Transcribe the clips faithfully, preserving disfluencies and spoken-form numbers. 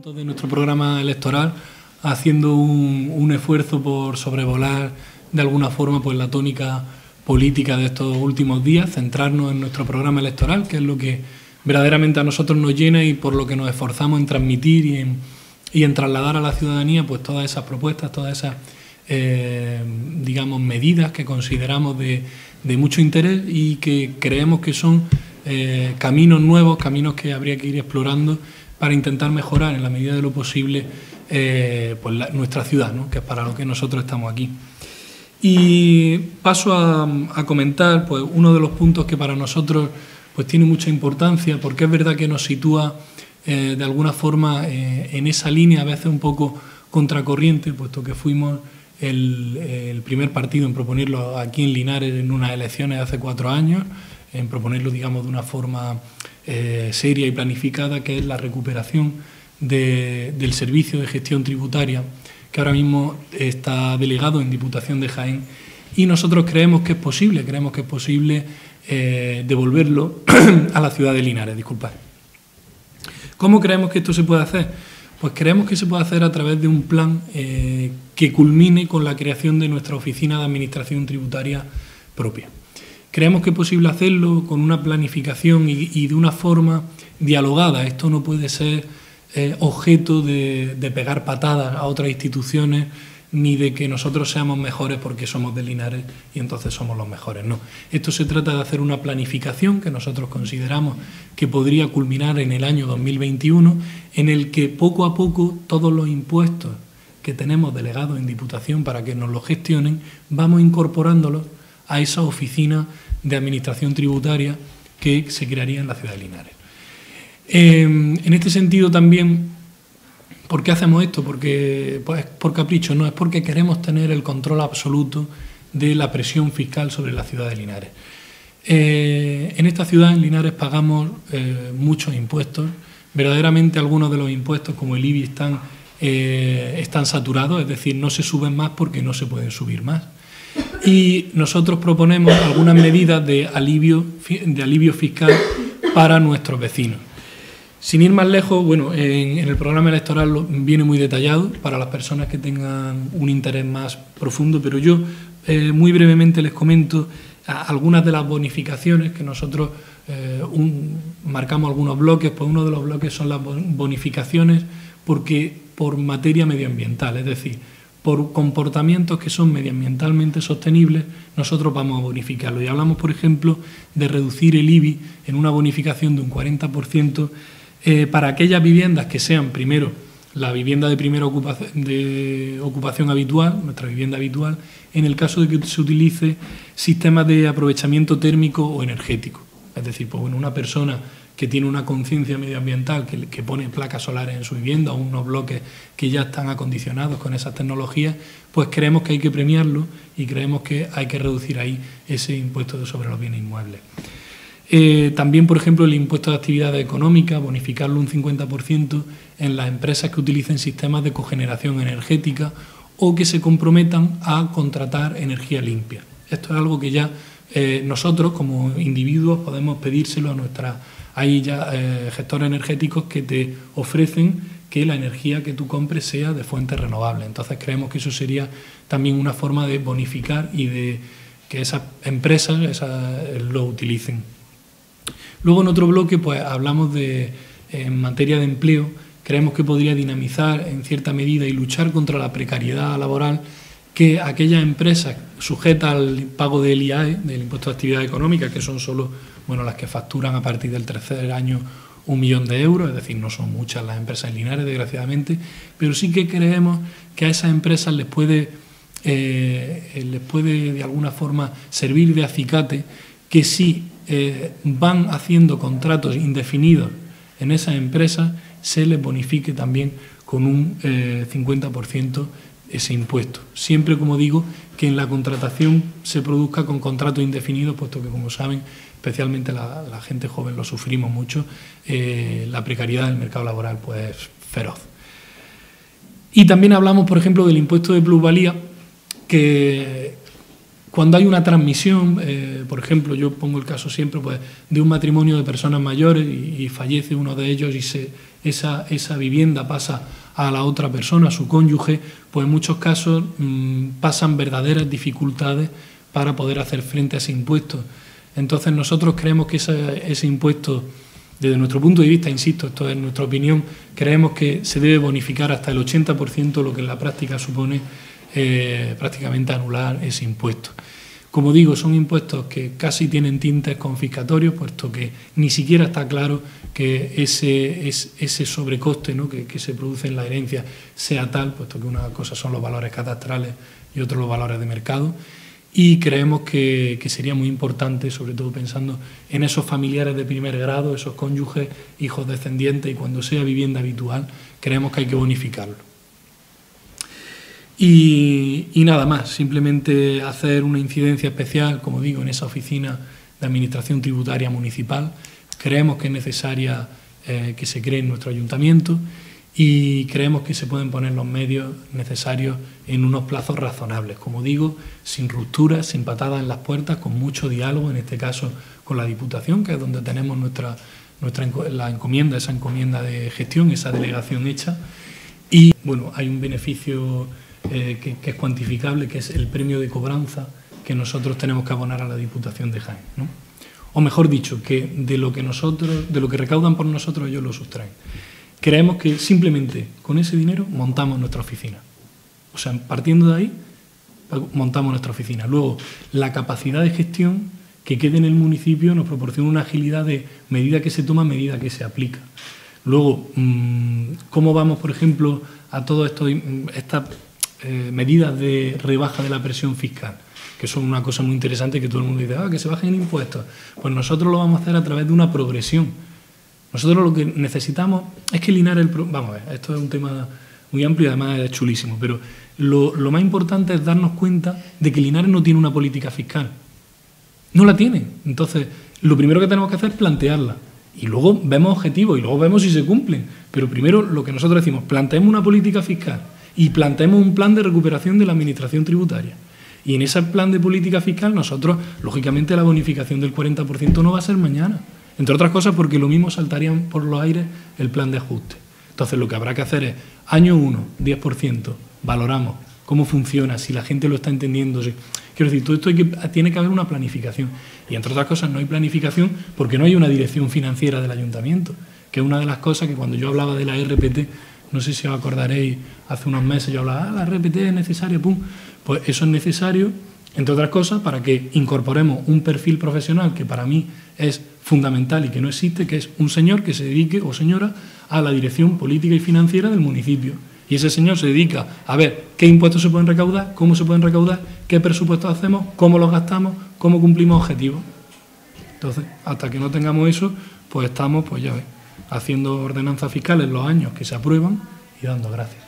fotos de nuestro programa electoral, haciendo un, un esfuerzo por sobrevolar de alguna forma pues la tónica política de estos últimos días, centrarnos en nuestro programa electoral, que es lo que verdaderamente a nosotros nos llena y por lo que nos esforzamos en transmitir y en, y en trasladar a la ciudadanía pues todas esas propuestas, todas esas eh, digamos medidas que consideramos de, de mucho interés y que creemos que son eh, caminos nuevos, caminos que habría que ir explorando para intentar mejorar en la medida de lo posible eh, pues la, nuestra ciudad, ¿no? Que es para lo que nosotros estamos aquí. Y paso a, a comentar pues uno de los puntos que para nosotros pues tiene mucha importancia, porque es verdad que nos sitúa eh, de alguna forma eh, en esa línea, a veces un poco contracorriente, puesto que fuimos el, el primer partido en proponerlo aquí en Linares en unas elecciones hace cuatro años, en proponerlo, digamos, de una forma eh, seria y planificada, que es la recuperación de, del servicio de gestión tributaria, que ahora mismo está delegado en Diputación de Jaén, y nosotros creemos que es posible, creemos que es posible eh, devolverlo a la ciudad de Linares, disculpad. ¿Cómo creemos que esto se puede hacer? Pues creemos que se puede hacer a través de un plan eh, que culmine con la creación de nuestra oficina de administración tributaria propia. Creemos que es posible hacerlo con una planificación y, y de una forma dialogada. Esto no puede ser eh, objeto de, de pegar patadas a otras instituciones ni de que nosotros seamos mejores porque somos de Linares y entonces somos los mejores. No, esto se trata de hacer una planificación que nosotros consideramos que podría culminar en el año dos mil veintiuno, en el que poco a poco todos los impuestos que tenemos delegados en Diputación para que nos los gestionen, vamos incorporándolos a esa oficina de administración tributaria que se crearía en la ciudad de Linares. Eh, en este sentido también, ¿por qué hacemos esto? Porque, pues, por capricho, no, es porque queremos tener el control absoluto de la presión fiscal sobre la ciudad de Linares. Eh, en esta ciudad, en Linares, pagamos eh, muchos impuestos. Verdaderamente algunos de los impuestos, como el I B I, están, eh, están saturados, es decir, no se suben más porque no se pueden subir más. Y nosotros proponemos algunas medidas de alivio, de alivio fiscal para nuestros vecinos. Sin ir más lejos, bueno, en, en el programa electoral viene muy detallado para las personas que tengan un interés más profundo, pero yo eh, muy brevemente les comento a, algunas de las bonificaciones que nosotros eh, un, marcamos algunos bloques. Pues uno de los bloques son las bonificaciones porque por materia medioambiental, es decir, por comportamientos que son medioambientalmente sostenibles, nosotros vamos a bonificarlo. Y hablamos, por ejemplo, de reducir el I B I en una bonificación de un cuarenta por ciento eh, para aquellas viviendas que sean, primero, la vivienda de primera ocupación, de ocupación habitual, nuestra vivienda habitual, en el caso de que se utilice sistemas de aprovechamiento térmico o energético. Es decir, pues, bueno, una persona que tiene una conciencia medioambiental, que, que pone placas solares en su vivienda o unos bloques que ya están acondicionados con esas tecnologías, pues creemos que hay que premiarlo y creemos que hay que reducir ahí ese impuesto sobre los bienes inmuebles. Eh, también, por ejemplo, el impuesto de actividades económicas, bonificarlo un cincuenta por ciento en las empresas que utilicen sistemas de cogeneración energética o que se comprometan a contratar energía limpia. Esto es algo que ya eh, nosotros, como individuos, podemos pedírselo a nuestra... Hay ya eh, gestores energéticos que te ofrecen que la energía que tú compres sea de fuentes renovables. Entonces creemos que eso sería también una forma de bonificar y de que esas empresas esas, lo utilicen. Luego en otro bloque pues hablamos de, en materia de empleo, creemos que podría dinamizar en cierta medida y luchar contra la precariedad laboral que aquellas empresas sujetas al pago del I A E, del impuesto de actividad económica, que son solo bueno, las que facturan a partir del tercer año un millón de euros, es decir, no son muchas las empresas en Linares, desgraciadamente, pero sí que creemos que a esas empresas les puede, eh, les puede de alguna forma servir de acicate que si eh, van haciendo contratos indefinidos en esas empresas, se les bonifique también con un eh, cincuenta por ciento ese impuesto. Siempre, como digo, que en la contratación se produzca con contratos indefinidos, puesto que, como saben, especialmente la, la gente joven lo sufrimos mucho, eh, la precariedad del mercado laboral pues es feroz. Y también hablamos, por ejemplo, del impuesto de plusvalía, que cuando hay una transmisión, eh, por ejemplo, yo pongo el caso siempre pues, de un matrimonio de personas mayores y, y fallece uno de ellos y se esa, esa vivienda pasa a la otra persona, a su cónyuge, pues en muchos casos mmm, pasan verdaderas dificultades para poder hacer frente a ese impuesto. Entonces nosotros creemos que ese, ese impuesto, desde nuestro punto de vista, insisto, esto es nuestra opinión, creemos que se debe bonificar hasta el ochenta por ciento, lo que en la práctica supone eh, prácticamente anular ese impuesto. Como digo, son impuestos que casi tienen tintes confiscatorios, puesto que ni siquiera está claro que ese, ese sobrecoste, ¿no?, que, que se produce en la herencia sea tal, puesto que una cosa son los valores cadastrales y otro los valores de mercado. Y creemos que, que sería muy importante, sobre todo pensando en esos familiares de primer grado, esos cónyuges, hijos descendientes, y cuando sea vivienda habitual, creemos que hay que bonificarlo. Y, y nada más, simplemente hacer una incidencia especial, como digo, en esa oficina de Administración Tributaria Municipal. Creemos que es necesaria eh, que se cree en nuestro ayuntamiento y creemos que se pueden poner los medios necesarios en unos plazos razonables, como digo, sin rupturas, sin patadas en las puertas, con mucho diálogo, en este caso con la Diputación, que es donde tenemos nuestra, nuestra la encomienda, esa encomienda de gestión, esa delegación hecha. Y bueno, hay un beneficio eh, que, que es cuantificable, que es el premio de cobranza que nosotros tenemos que abonar a la Diputación de Jaén, ¿no? O mejor dicho, que de lo que nosotros, de lo que recaudan por nosotros, ellos lo sustraen. Creemos que simplemente con ese dinero montamos nuestra oficina. O sea, partiendo de ahí, montamos nuestra oficina. Luego, la capacidad de gestión que quede en el municipio nos proporciona una agilidad de medida que se toma, medida que se aplica. Luego, ¿cómo vamos, por ejemplo, a todas estas eh, medidas de rebaja de la presión fiscal? Que son una cosa muy interesante, que todo el mundo dice, ah, que se bajen impuestos. Pues nosotros lo vamos a hacer a través de una progresión. Nosotros lo que necesitamos es que Linares... El, vamos a ver, esto es un tema muy amplio y además es chulísimo, pero lo, lo más importante es darnos cuenta de que Linares no tiene una política fiscal. No la tiene. Entonces, lo primero que tenemos que hacer es plantearla. Y luego vemos objetivos y luego vemos si se cumplen. Pero primero lo que nosotros decimos, planteemos una política fiscal y planteemos un plan de recuperación de la administración tributaria. Y en ese plan de política fiscal nosotros, lógicamente, la bonificación del cuarenta por ciento no va a ser mañana. Entre otras cosas porque lo mismo saltarían por los aires el plan de ajuste. Entonces lo que habrá que hacer es, año uno, diez por ciento, valoramos cómo funciona, si la gente lo está entendiendo. Si, quiero decir, todo esto hay que, tiene que haber una planificación. Y entre otras cosas no hay planificación porque no hay una dirección financiera del ayuntamiento, que es una de las cosas que cuando yo hablaba de la R P T, no sé si os acordaréis, hace unos meses yo hablaba, ah, la R P T es necesaria, pum. Pues eso es necesario, entre otras cosas, para que incorporemos un perfil profesional que para mí es fundamental y que no existe, que es un señor que se dedique, o señora, a la dirección política y financiera del municipio. Y ese señor se dedica a ver qué impuestos se pueden recaudar, cómo se pueden recaudar, qué presupuestos hacemos, cómo los gastamos, cómo cumplimos objetivos. Entonces, hasta que no tengamos eso, pues estamos, pues ya ves, haciendo ordenanzas fiscales los años que se aprueban y dando gracias.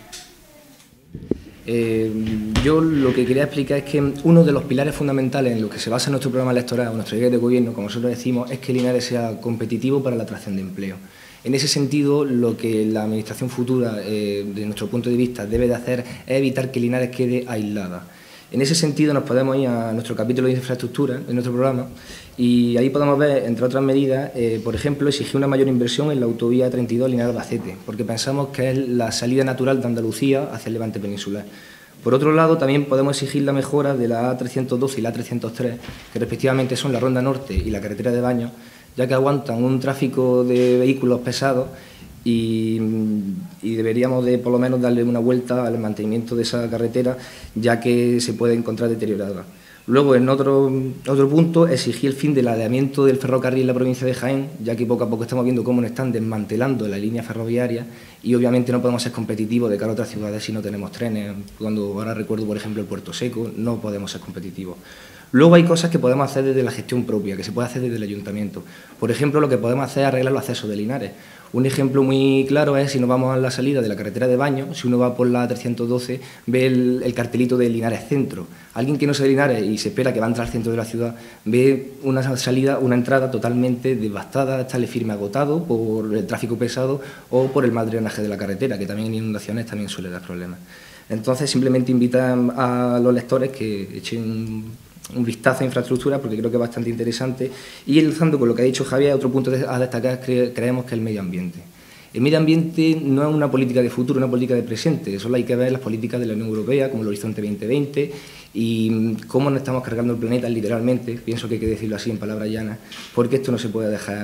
Eh, yo lo que quería explicar es que uno de los pilares fundamentales en los que se basa nuestro programa electoral, nuestro guía de gobierno, como nosotros decimos, es que Linares sea competitivo para la atracción de empleo. En ese sentido, lo que la administración futura, eh, desde nuestro punto de vista, debe de hacer es evitar que Linares quede aislada. En ese sentido, nos podemos ir a nuestro capítulo de infraestructura, de nuestro programa, y ahí podemos ver, entre otras medidas, eh, por ejemplo, exigir una mayor inversión en la autovía treinta y dos Linares-Albacete, porque pensamos que es la salida natural de Andalucía hacia el Levante peninsular. Por otro lado, también podemos exigir la mejora de la A trescientos doce y la A trescientos tres, que respectivamente son la Ronda Norte y la carretera de Baños, ya que aguantan un tráfico de vehículos pesados y, y deberíamos de por lo menos darle una vuelta al mantenimiento de esa carretera, ya que se puede encontrar deteriorada. Luego, en otro, otro punto, exigir el fin del ladeamiento del ferrocarril en la provincia de Jaén, ya que poco a poco estamos viendo cómo nos están desmantelando la línea ferroviaria y obviamente no podemos ser competitivos de cara a otras ciudades si no tenemos trenes. Cuando ahora recuerdo, por ejemplo, el Puerto Seco, no podemos ser competitivos. Luego hay cosas que podemos hacer desde la gestión propia, que se puede hacer desde el ayuntamiento. Por ejemplo, lo que podemos hacer es arreglar los accesos de Linares. Un ejemplo muy claro es si nos vamos a la salida de la carretera de Baños, si uno va por la A trescientos doce, ve el, el cartelito de Linares Centro. Alguien que no sea de Linares y se espera que va a entrar al centro de la ciudad, ve una salida, una entrada totalmente devastada, está el firme agotado por el tráfico pesado o por el mal drenaje de la carretera, que también en inundaciones también suele dar problemas. Entonces, simplemente invitan a los lectores que echen un vistazo a infraestructura, porque creo que es bastante interesante. Y enlazando con lo que ha dicho Javier, otro punto a destacar cre creemos que es el medio ambiente. El medio ambiente no es una política de futuro, una política de presente. Solo hay que ver las políticas de la Unión Europea, como el Horizonte veinte veinte, y cómo nos estamos cargando el planeta literalmente, pienso que hay que decirlo así en palabras llanas, porque esto no se puede dejar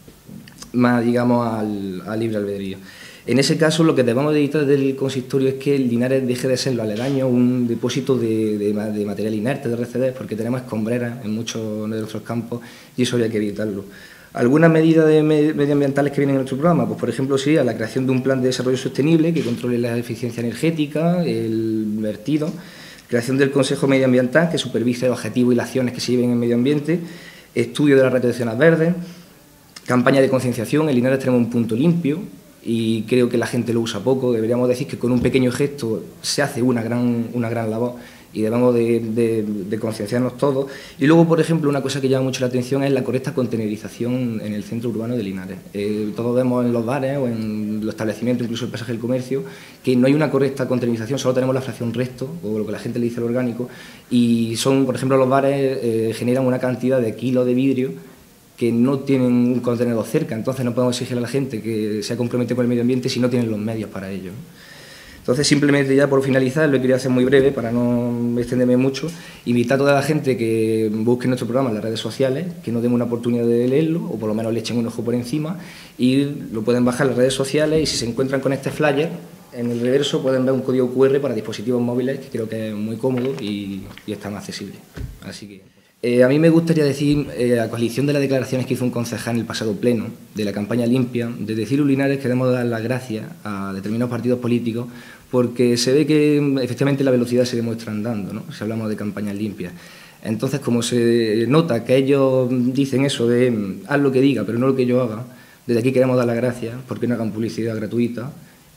más, digamos, al, al libre albedrío. En ese caso, lo que debemos de evitar del consistorio es que el Linares deje de ser lo aledaño, un depósito de, de, de material inerte, de R C D, porque tenemos escombreras en muchos de nuestros campos y eso habría que evitarlo. Algunas medidas de medioambientales que vienen en nuestro programa, pues por ejemplo sería la creación de un plan de desarrollo sostenible que controle la eficiencia energética, el vertido, creación del Consejo Medioambiental que supervise los objetivos y las acciones que se lleven en medio ambiente, estudio de las redes de zonas verdes, campaña de concienciación. En Linares tenemos un punto limpio y creo que la gente lo usa poco. Deberíamos decir que con un pequeño gesto se hace una gran, una gran labor y debemos de, de, de concienciarnos todos. Y luego, por ejemplo, una cosa que llama mucho la atención es la correcta contenerización en el centro urbano de Linares. Eh, todos vemos en los bares o en los establecimientos, incluso el pasaje del comercio, que no hay una correcta contenerización, solo tenemos la fracción resto, o lo que la gente le dice el orgánico, y son, por ejemplo, los bares eh, generan una cantidad de kilos de vidrio que no tienen un contenedor cerca, entonces no podemos exigir a la gente que se compromete con el medio ambiente si no tienen los medios para ello. Entonces, simplemente ya por finalizar, lo quería hacer muy breve para no extenderme mucho, invitar a toda la gente que busque nuestro programa en las redes sociales, que nos den una oportunidad de leerlo, o por lo menos le echen un ojo por encima, y lo pueden bajar en las redes sociales, y si se encuentran con este flyer, en el reverso pueden ver un código cu erre para dispositivos móviles, que creo que es muy cómodo y, y está más accesible. Así que... Eh, a mí me gustaría decir, eh, a coalición de las declaraciones que hizo un concejal en el pasado pleno de la campaña limpia, de decir a Linares que debemos dar las gracias a determinados partidos políticos porque se ve que efectivamente la velocidad se demuestra andando, ¿no? Si hablamos de campañas limpias. Entonces, como se nota que ellos dicen eso de haz lo que diga, pero no lo que yo haga, desde aquí queremos dar las gracias porque no hagan publicidad gratuita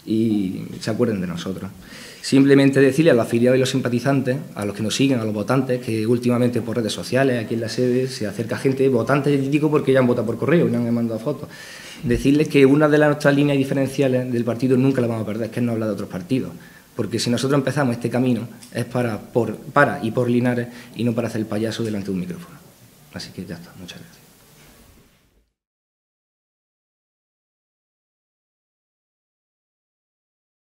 y se acuerden de nosotros. Simplemente decirle a los afiliados y los simpatizantes, a los que nos siguen, a los votantes, que últimamente por redes sociales, aquí en la sede, se acerca gente, votantes, digo porque ya han votado por correo y no han mandado fotos, decirles que una de las nuestras líneas diferenciales del partido nunca la vamos a perder, que es no hablar de otros partidos, porque si nosotros empezamos este camino es para, por, para y por Linares y no para hacer el payaso delante de un micrófono. Así que ya está, muchas gracias.